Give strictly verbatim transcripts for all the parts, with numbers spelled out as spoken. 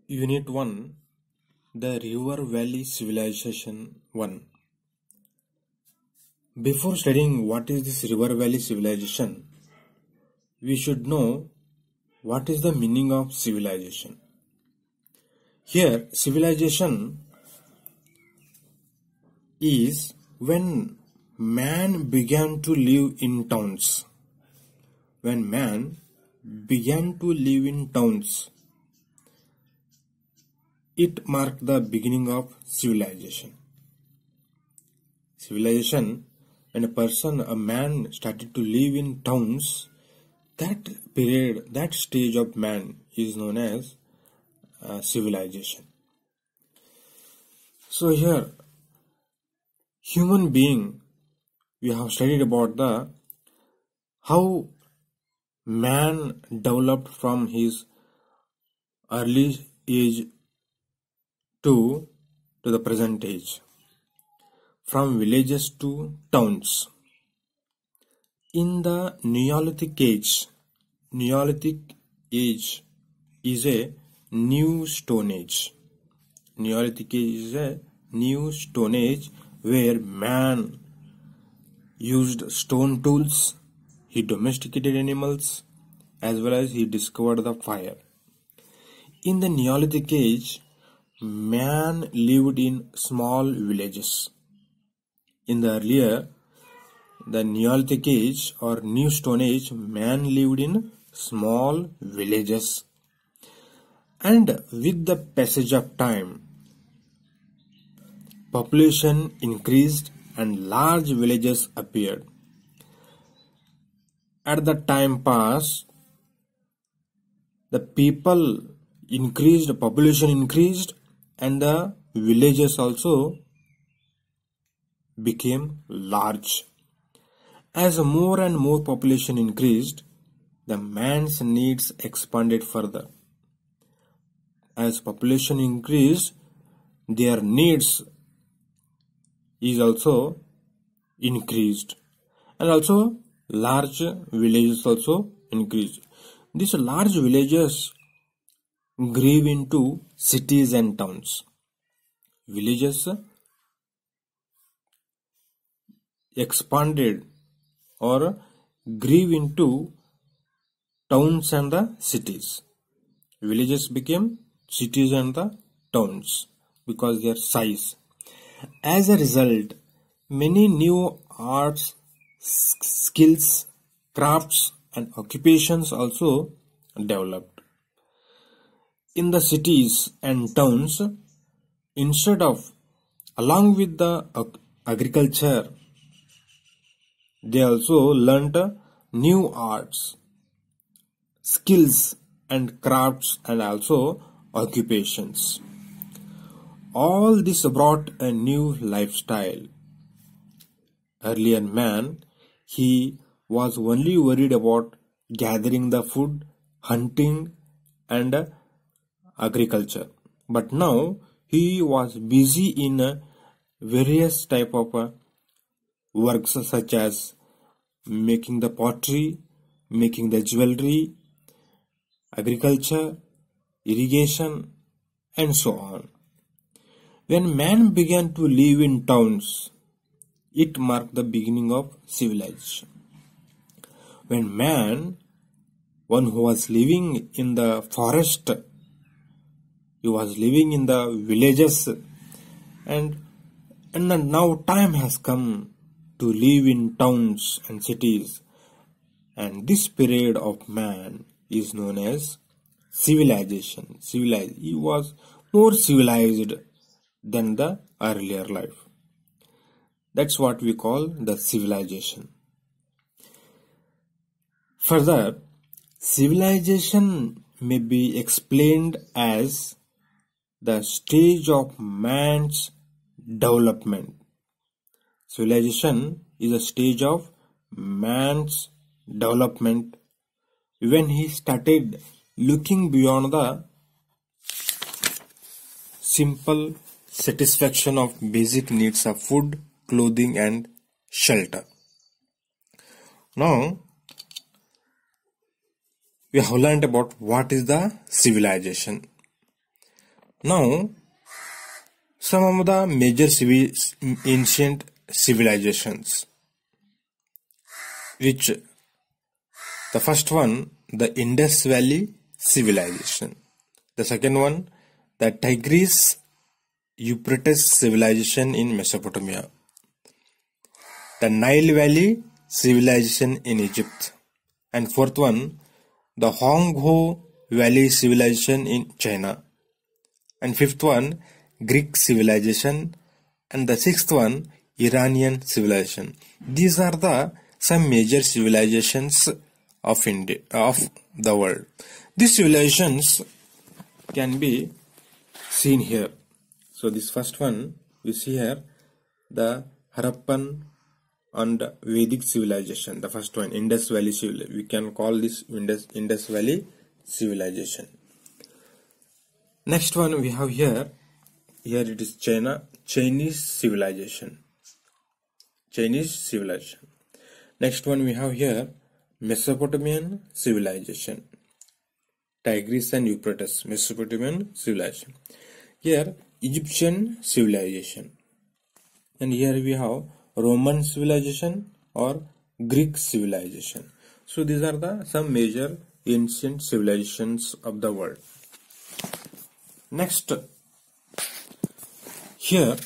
Unit one, the River Valley Civilization one. Before studying what is this River Valley Civilization, we should know what is the meaning of civilization. Here, civilization is when man began to live in towns. When man began to live in towns, it marked the beginning of civilization. Civilization, when a person, a man started to live in towns, that period, that stage of man is known as uh, civilization. So here, human being, we have studied about the how man developed from his early age to, to the present age, from villages to towns. In the Neolithic age, Neolithic age is a new stone age. Neolithic age is a new stone age where man used stone tools, he domesticated animals, as well as he discovered the fire. In the Neolithic age, man lived in small villages. In the earlier, the Neolithic age or New Stone Age, man lived in small villages. And with the passage of time, population increased and large villages appeared. At the time passed, the people increased, population increased, and the villages also became large. As more and more population increased, the man's needs expanded further. As population increased, their needs is also increased, and also large villages also increased. These large villages grew into cities and towns. Villages expanded or grew into towns and the cities. Villages became cities and the towns because their size. As a result, many new arts, skills, crafts and occupations also developed. In the cities and towns, instead of, along with the agriculture, they also learnt new arts, skills and crafts and also occupations. All this brought a new lifestyle. Earlier man, he was only worried about gathering the food, hunting and agriculture. But now he was busy in various type of works such as making the pottery, making the jewelry, agriculture, irrigation and so on. When man began to live in towns, it marked the beginning of civilization. When man, one who was living in the forest, he was living in the villages, and, and now time has come to live in towns and cities, and this period of man is known as civilization. Civilized. He was more civilized than the earlier life. That's what we call the civilization. Further, civilization may be explained as the stage of man's development. Civilization is a stage of man's development when he started looking beyond the simple satisfaction of basic needs of food, clothing and shelter. Now, we have learned about what is the civilization. Now, some of the major civi- ancient civilizations, which the first one, the Indus Valley civilization. The second one, the Tigris Euphrates civilization in Mesopotamia. The Nile Valley civilization in Egypt. And fourth one, the Hongho Valley civilization in China. And fifth one, Greek civilization. And the sixth one, Iranian civilization. These are the some major civilizations of India, of the world. These civilizations can be seen here. So this first one we see here, the Harappan and Vedic civilization. The first one, Indus Valley civilization. We can call this Indus, Indus Valley civilization. Next one we have here, here it is China, Chinese civilization. Chinese civilization. Next one we have here, Mesopotamian civilization. Tigris and Euphrates, Mesopotamian civilization. Here, Egyptian civilization. And here we have Roman civilization or Greek civilization. So these are the some major ancient civilizations of the world. Next, here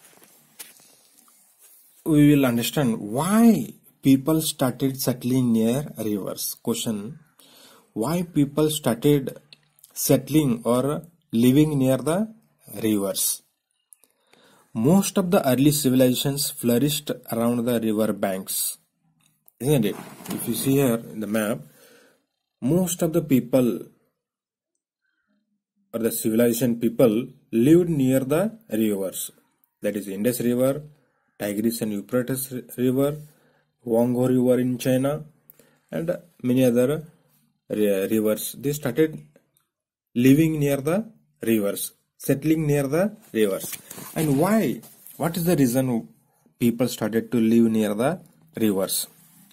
we will understand why people started settling near rivers. Question: why people started settling or living near the rivers? Most of the early civilizations flourished around the river banks, isn't it? If you see here in the map, most of the people or the civilization people lived near the rivers. That is Indus River, Tigris and Euphrates River, Huanghe River in China, and many other rivers. They started living near the rivers, settling near the rivers. And why? What is the reason people started to live near the rivers?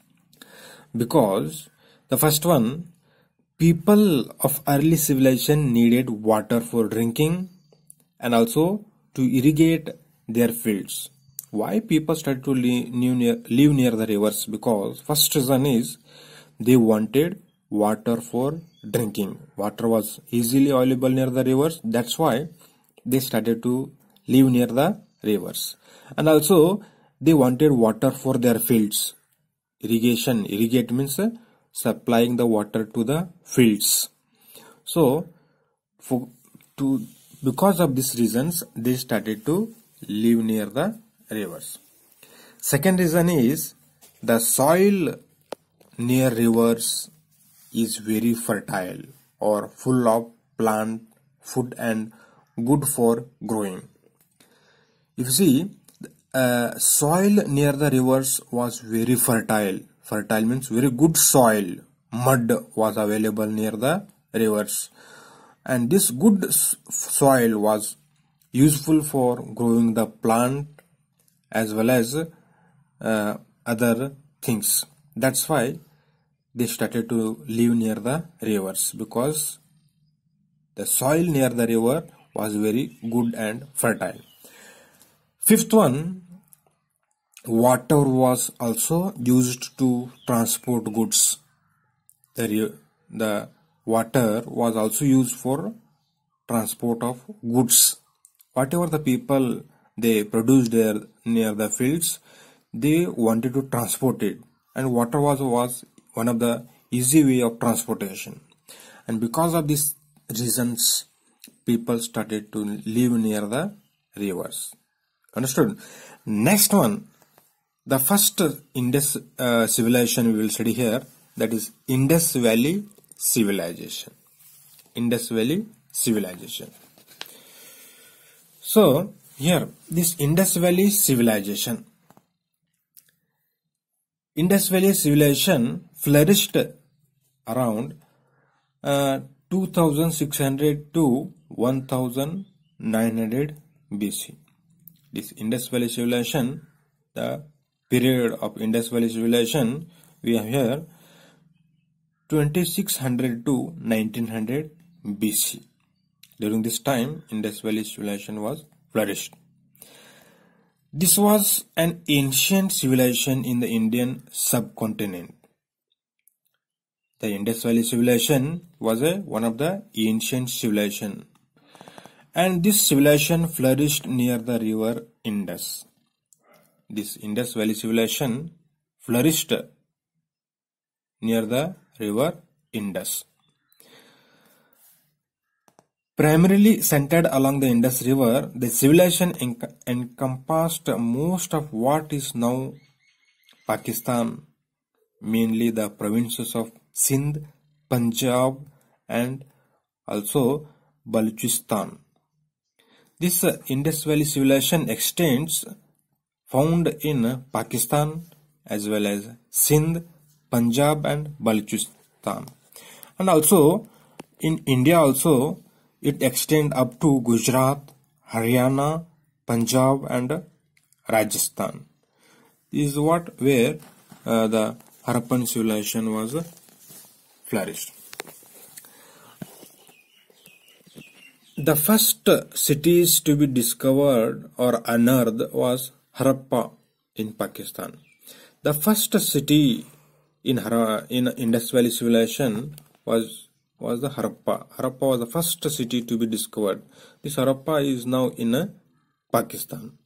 Because the first one, people of early civilization needed water for drinking and also to irrigate their fields. Why people started to live near, live near the rivers? Because first reason is they wanted water for drinking. Water was easily available near the rivers. That's why they started to live near the rivers. And also they wanted water for their fields. Irrigation. Irrigate means uh, supplying the water to the fields. So for to because of these reasons they started to live near the rivers. Second reason is the soil near rivers is very fertile or full of plant food and good for growing. If you see, uh, soil near the rivers was very fertile. Fertile means very good soil. Mud was available near the rivers, and this good soil was useful for growing the plant as well as uh, other things. That's why they started to live near the rivers, because the soil near the river was very good and fertile. Fifth one, water was also used to transport goods. The, the water was also used for transport of goods. Whatever the people they produced there near the fields, they wanted to transport it, and water was was one of the easy way of transportation. And because of these reasons, people started to live near the rivers. Understood? Next one, the first Indus uh, civilization we will study here, that is Indus Valley civilization. Indus Valley civilization. So here, this Indus Valley civilization. Indus Valley civilization flourished around uh, two thousand six hundred to one thousand nine hundred B C. This Indus Valley civilization, the period of Indus Valley civilization, we have here twenty-six hundred to nineteen hundred B C. During this time, Indus Valley civilization was flourished. This was an ancient civilization in the Indian subcontinent. The Indus Valley civilization was a, one of the ancient civilization, and this civilization flourished near the river Indus. This Indus Valley civilization flourished near the river Indus. Primarily centered along the Indus River, the civilization enc- encompassed most of what is now Pakistan, mainly the provinces of Sindh, Punjab, and also Balochistan. This uh, Indus Valley civilization extends found in Pakistan as well as Sindh, Punjab, and Balochistan, and also in India also it extends up to Gujarat, Haryana, Punjab, and Rajasthan. This is what where uh, the Harappan civilization was uh, flourished. The first cities to be discovered or unearthed was Harappa in Pakistan. The first city in Hara, in Indus Valley civilization was was the Harappa. Harappa was the first city to be discovered. This Harappa is now in uh, Pakistan.